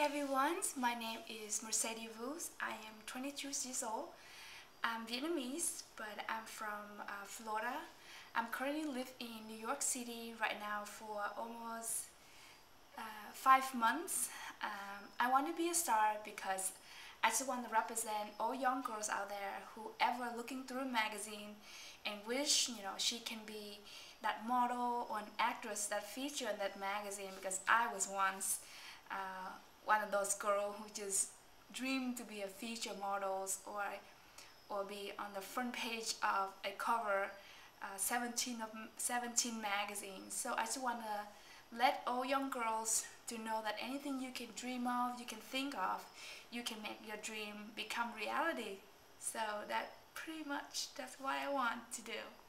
everyone, my name is Mercedes Vu. I am 22 years old. I'm Vietnamese, but I'm from Florida. I'm currently live in New York City right now for almost 5 months. I want to be a star because I just want to represent all young girls out there who ever looking through a magazine and wish she can be that model or an actress that feature in that magazine, because I was once one of those girls who just dreamed to be a feature models or be on the front page of a cover 17 magazines. So I just want to let all young girls to know that anything you can dream of, you can think of, you can make your dream become reality. So that's what I want to do.